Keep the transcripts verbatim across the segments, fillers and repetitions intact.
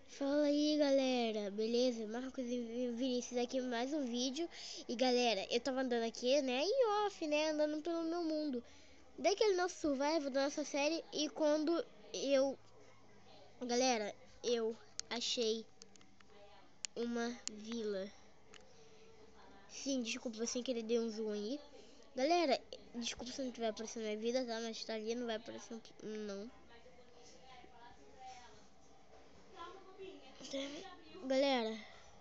Fala aí, galera, beleza? Marcos e Vinícius aqui mais um vídeo. E galera, eu tava andando aqui, né, em off, né, andando pelo meu mundo, daquele nosso survival da nossa série. E quando eu, galera, eu achei uma vila. Sim, desculpa, sem querer dei um zoom aí. Galera, desculpa se não tiver aparecendo minha vida, tá? Mas tá ali, não vai aparecer, não. Galera,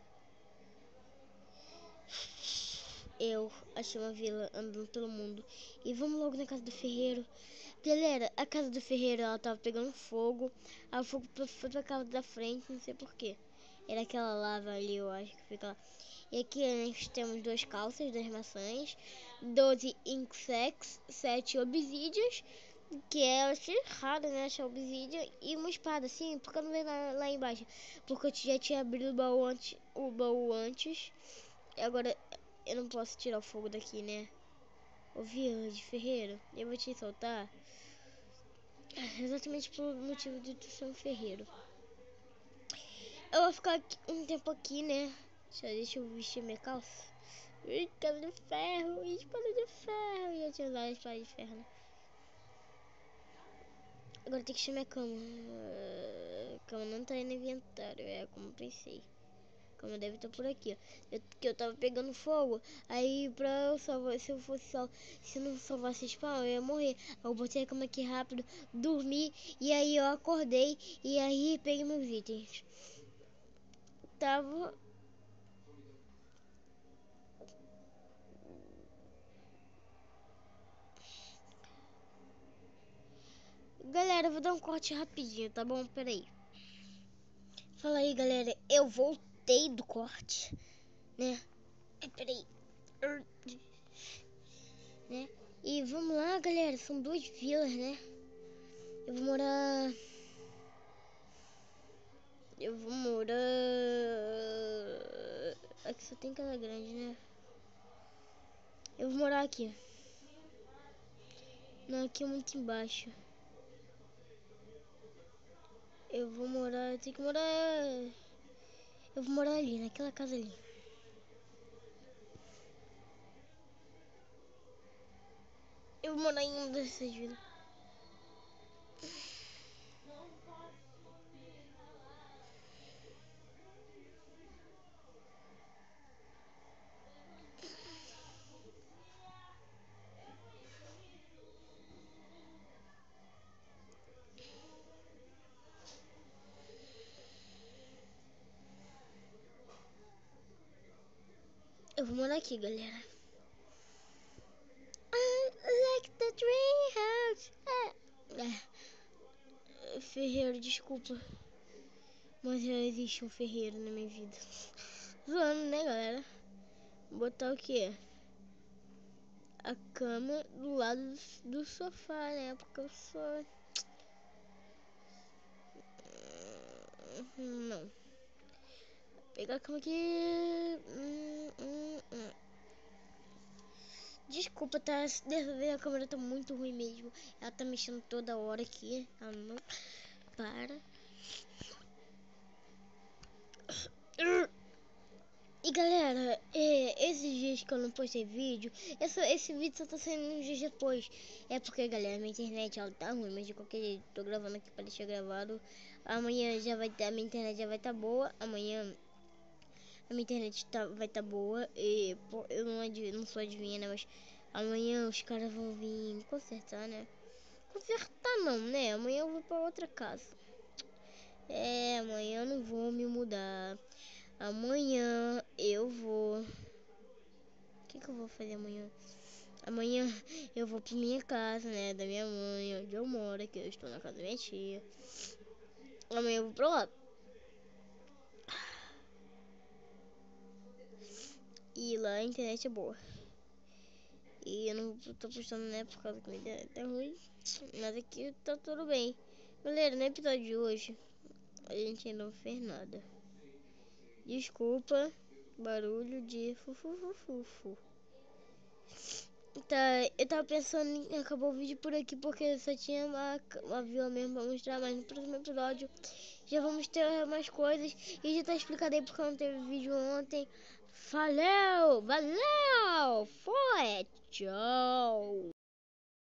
eu achei uma vila andando pelo mundo. E vamos logo na casa do ferreiro. Galera, a casa do ferreiro, ela tava pegando fogo. Aí o fogo foi pra casa da frente, não sei porquê. Era aquela lava ali, eu acho que fica lá. E aqui nós temos duas calças, duas maçãs, doze insecs, sete obsidians, que é raro, né, achar obsidian, e uma espada, assim, porque eu não veio lá, lá embaixo. Porque eu já tinha abrido o baú antes, o baú antes. E agora eu não posso tirar o fogo daqui, né? Ô de ferreiro, eu vou te soltar exatamente pelo motivo de tu ser um ferreiro. Eu vou ficar aqui, um tempo aqui, né? Deixa, deixa eu vestir minha calça. Espada de ferro, espada de ferro. E eu tinha usado a espada de ferro, né? Agora tem que chamar a cama. A cama não tá aí no inventário, é como eu pensei. Como deve estar por aqui, ó. Eu, que eu tava pegando fogo. Aí pra eu salvar, se eu fosse sal, se eu não salvasse spawn, eu ia morrer. Eu botei a cama aqui rápido, dormi. E aí eu acordei. E aí peguei meus itens. Tava. Galera, eu vou dar um corte rapidinho, tá bom? Peraí. Fala aí, galera. Eu voltei do corte, né? Peraí. Né? E vamos lá, galera. São duas vilas, né? Eu vou morar. Eu vou morar. Aqui só tem casa grande, né? Eu vou morar aqui. Não, aqui é muito embaixo. Eu vou morar. Eu tenho que morar. Eu vou morar ali, naquela casa ali. Eu vou morar em uma dessas vilas. Eu vou morar aqui, galera. I like the dream house. É. Ferreiro, desculpa. Mas já existe um ferreiro na minha vida. Zoando, né, galera? Vou botar o quê? A cama do lado do sofá, né? Porque eu sou... Não. Vou pegar a cama aqui. Hum, hum, hum. Desculpa, tá? Dessa vez a câmera tá muito ruim mesmo. Ela tá mexendo toda hora aqui. Ela não para. E galera, é, esses dias que eu não postei vídeo, esse, esse vídeo só tá saindo uns dias depois. É porque, galera, minha internet ela tá ruim, mas de qualquer jeito, tô gravando aqui pra deixar gravado. Amanhã já vai ter, a minha internet já vai tá boa. Amanhã a minha internet tá, vai tá boa. E pô, eu não, adiv, não sou adivinha, né? Mas amanhã os caras vão vir me consertar, né? Consertar não, né? Amanhã eu vou pra outra casa. É, amanhã eu não vou me mudar. Amanhã eu vou... O que que eu vou fazer amanhã? Amanhã eu vou pra minha casa, né? Da minha mãe, onde eu moro, que eu estou na casa da minha tia. Amanhã eu vou pra lá. E lá a internet é boa. E eu não tô postando, né? Por causa que a internet tá ruim. Mas aqui tá tudo bem. Galera, no episódio de hoje, a gente ainda não fez nada. Desculpa, barulho de fufufufufu. Tá, eu tava pensando em acabar o vídeo por aqui porque só tinha uma, uma vila mesmo pra mostrar, mas no próximo episódio já vamos ter mais coisas e já tá explicado aí porque não teve vídeo ontem. Valeu, valeu, foi, tchau.